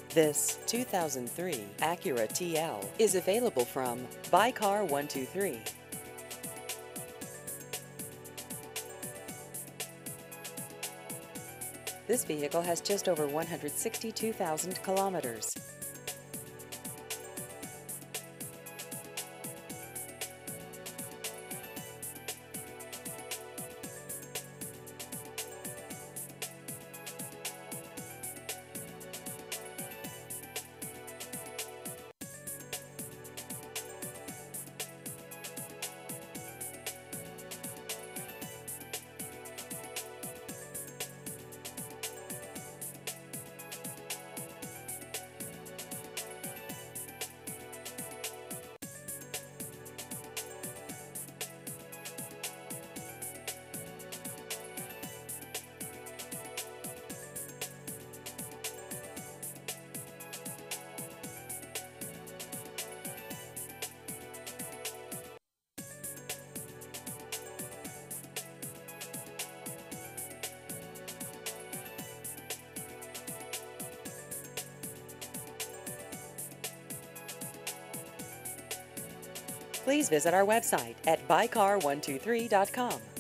This 2003 Acura TL is available from Buy Car 123. This vehicle has just over 162,000 kilometers. Please visit our website at buycar123.com.